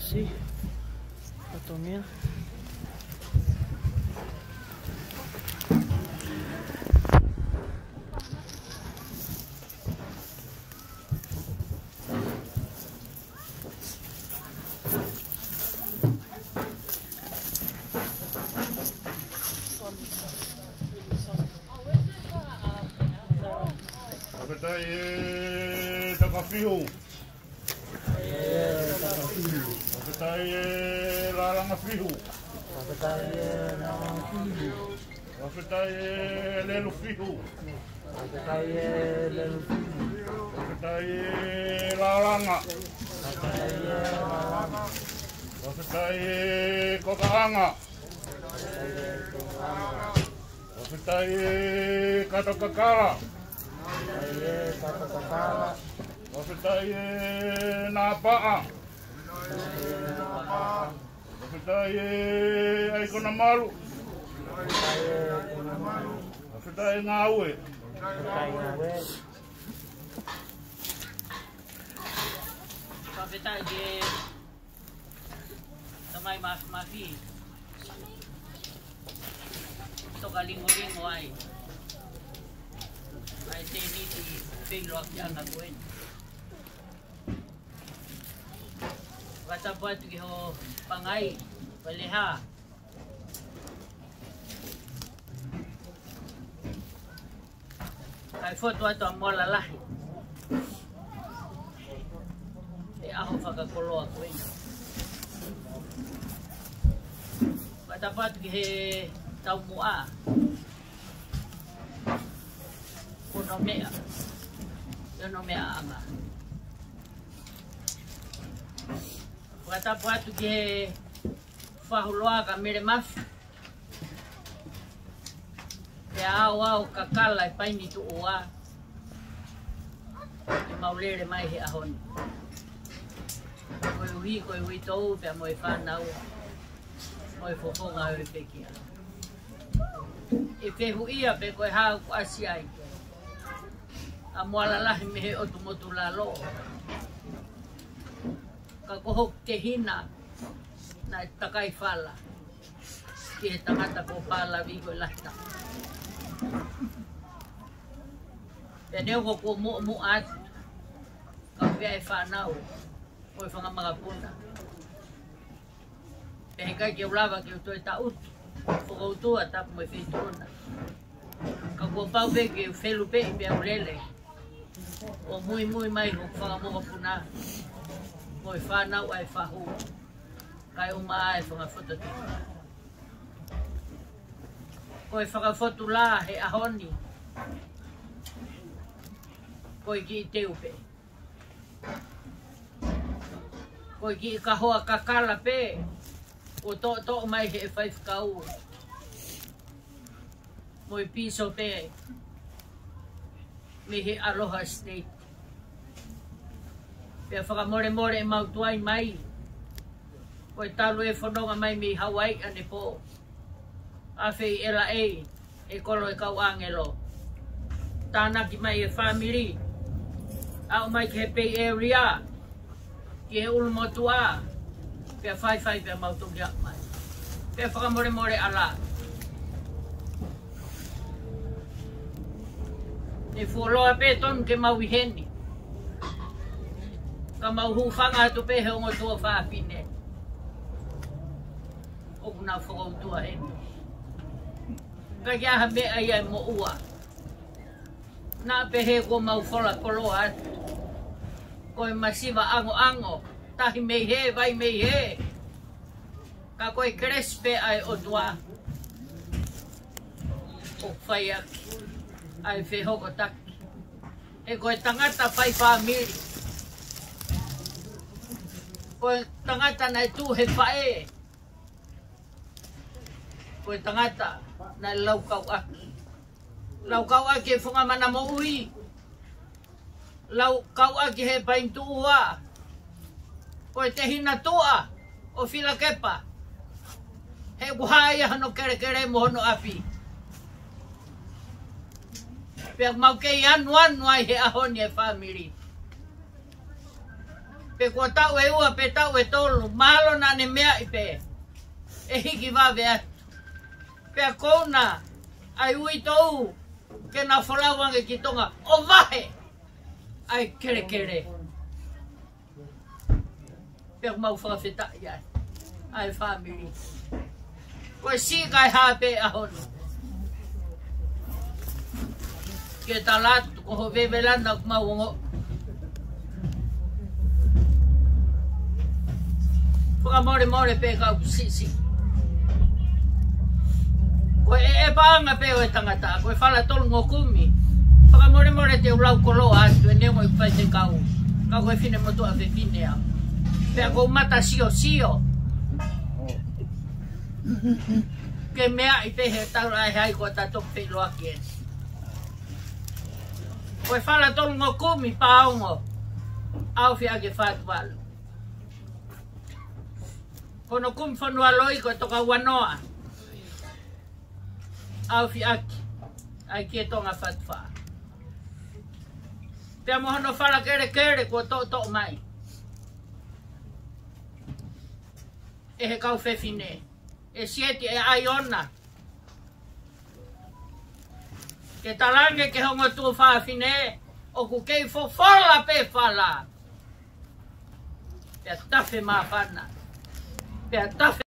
Sí, también. Whakatai takafihu. Whakatai laranga fihu. Whakatai lelu fihu. Whakatai laranga. Whakatai kokaanga. Whakatai katokakara. Whakatai nāpaa. Whakatai aikona maru. Whakatai ngāue. Whakatai ke tamai mafi. Toka lingo ai. Ai te niti pelo aki ana koen. Watapu atu ki ho pangai, paleha. Kai foto atu a mola lahi. E aho whakakoloa koen. Watapu atu ki he tau mua. No mea, yo no mea ama. Watapu atu ki he whahuloa ka mere mafi. Te ao kakala e paini tu oa. E maulere mai he ahoni. Koe ui, koe ui tou, pia moe whanau. Moe fofonga o e pekia. E pehu ia pe koe hau asi ai. A moala lahi me he otu motu la lo. Ka koho te hina na e takai whala. Ki he tangata ko pala vigo e lahta. E neo ko mu atu. Ka vea e whanau. Koe whangamanga puna. Pe he kai ke ulawa ki uto e ta utu. Whaka utua tapu mai whituna. Ka kua pau pe ke whelu pe i mea ulele. O mui mai ho whakamoka puna. Moi whanau ai whahu. Kai uma ai whakawhutatu. Koe whakawhutu la he ahoni. Koe ki i te upe. Koe ki i kahoa kakala pe. O to mai he whaifkau. Moi piso pe. Me he Aloha State. Pea whakamore e mautuai mai. Koe talu e whanonga mai me Hawaii ane po. Awhei ela e kolo e kau angelo. Tānaki mai e family. Au mai ki he pay area. Ki he ulumotua. Pea whai pea mautungi ak mai. Pea whakamore ala. E fuoloa pe tonu ke mauiheni. Ka mauhufanga atu pe he ongo tua whaapine. Oku nā whakautua heni. Ka kiaha mea ia mo ua. Nā pe he ko mauwhola koloa atu. Koe masiva ango. Tahi mei he, vai mei he. Ka koe krespe ai o tua. O whai aki. Ai whehoko taki. E koe tangata whai whamiri. Koe tangata nai tū he whae. Koe tangata nai laukau aki. Laukau aki e whangamana mo ui. Laukau aki he paintu ua. Koe te hina tua o whila kepa. He kuhaia hano kere mo hono api. Pea mau kei anu ai he ahoni e whamiri. Pe kua tau e ua, pe tau e tolu. Malo na ne mea i pe. E hiki wawe atu. Pe a kouna. Ai ui tou. Ke na whalawange ki tonga. O wahe. Ai kere kere. Pe a mau whakawhetai ai. Ai family. Koe si kai hape a honu. Ke ta latu ko ho vevelana ku mau. Puka more pe kau sisi. Koe e paanga pe o e tangata. Koe whala tolu ngokumi. Puka more te ulau kolo atu. E nemo i kupai te kau. Kau koe fine motu a fe fine au. Pea kou mata sio. Ke mea i pe he tau ai hai koe tatok pe loa ki e. Koe whala tolu ngokumi paongo. Au fi ake whatu walu. Kono kum whanua loi koe toka wanoa. Au fi aki. Ai ki e tonga whatwha. Pea mohono whala kere kua to mai. E he kau whewhine. E sieti e aiona. Ke talange ke hongo tu whawhine. O ku kei fofola pe whala. Pea tawhi maa whana. Pea tawhi